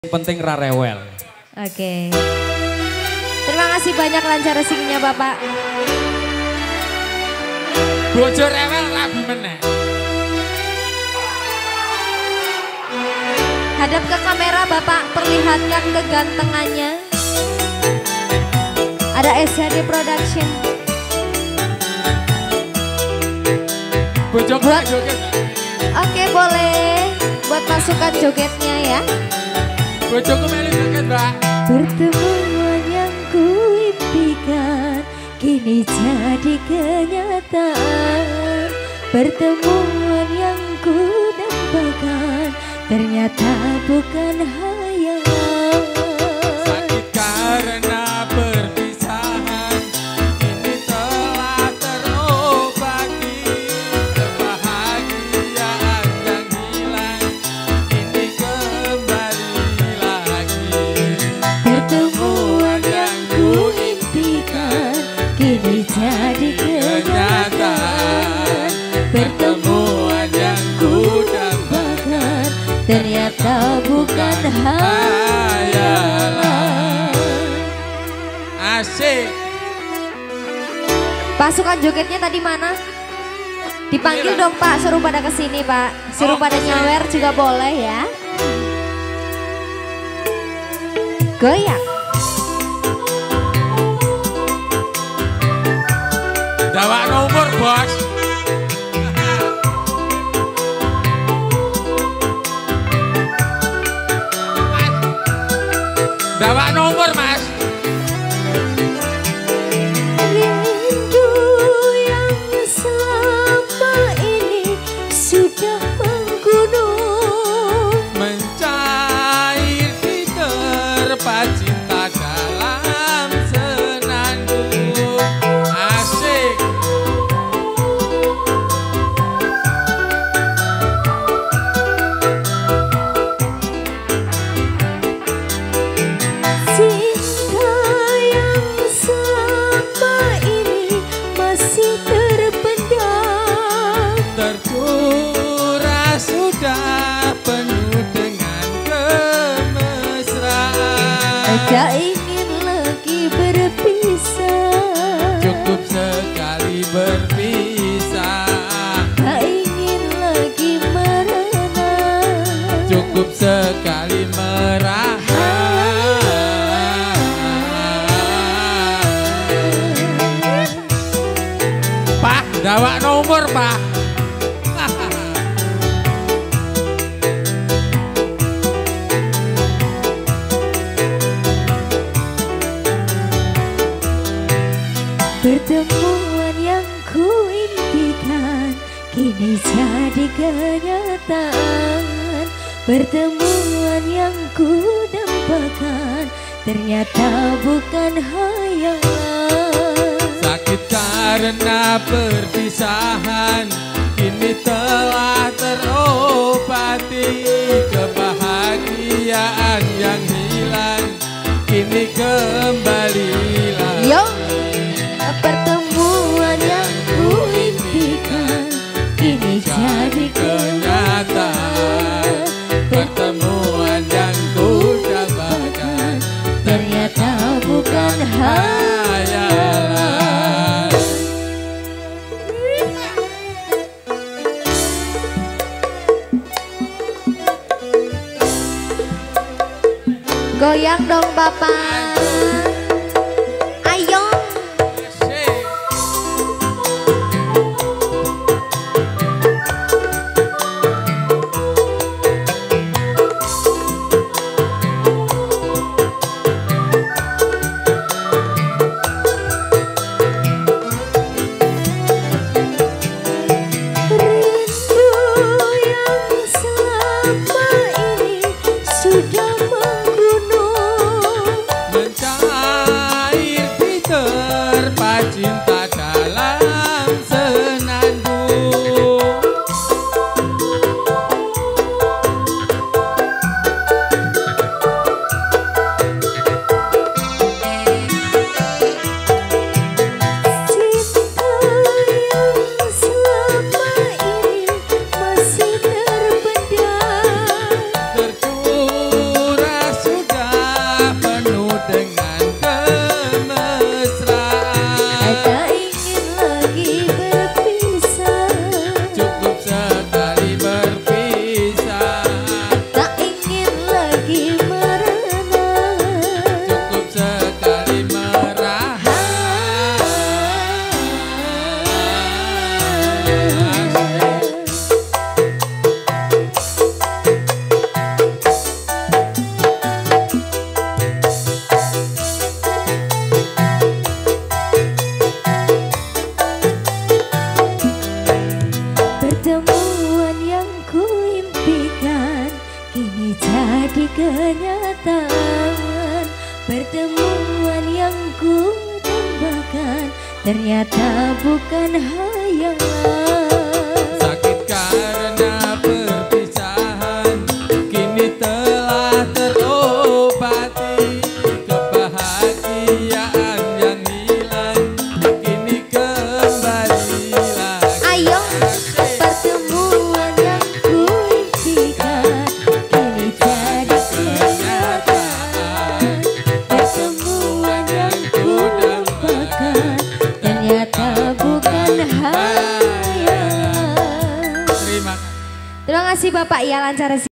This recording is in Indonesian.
Penting rarewel. Oke. Terima kasih banyak lancar rezekinya Bapak. Bojo rewel rabi meneh. Hadap ke kamera Bapak, perlihatkan kegantengannya. Ada SHD Production. Bojo buat joget. Oke, boleh. Buat masukan jogetnya ya. Bojoku melu joget, Mbak. Pertemuan yang kuimpikan kini jadi kenyataan. Pertemuan yang kudambakan ternyata bukan hayalan. Sakit karena perpisahan, kini telah terobati. Kebahagiaan yang hilang, kini kembali lagi. Pertemuan yang kuimpikan kini jadi kenyataan. Pertemuan yang kudambakan ternyata bukan hayalan. Asik. Pasukan jogetnya tadi mana? Dipanggil dong Pak, suruh pada kesini Pak. Suruh pada nyawer juga boleh ya. Goyang. Dawak nomor bos. Dawak nomor mas. Rindu yang selama ini sudah menggunung, Mencair di terpa cinta dalam senandung. Asik. cinta yang selama ini masih terpendam. Tercurah sudah penuh dengan kemesraan. Tak ingin lagi berpisah. Cukup sekali berpisah. Tak ingin lagi merenang. Cukup sekali merahan. Pak, dawak nomor pak. Pertemuan yang kuimpikan kini jadi kenyataan. Pertemuan yang kudambakan ternyata bukan hayalan. Sakit karena perpisahan, kini telah terobati. Kebahagiaan yang hilang, kini kembali lagi. Yo, pertemuan yang kuimpikan kini jadi kenyataan. Pertemuan yang kudambakan ternyata bukan hayalan. Goyang dong Bapak. Ayo. Asik. Rindu yang selama ini sudah menggunung, Mencair kenyataan. Pertemuan yang ku dambakan ternyata bukan hayalan. Sakit karena perpisahan kini telah terobati. Kebahagiaan yang hilang kini kembali lagi. Ayo, pertemuan yang ku impikan kini jadi kenyataan. Pertemuan yang ku dambakan ternyata bukan hayalan. Terima Terima kasih Bapak ya, lancar.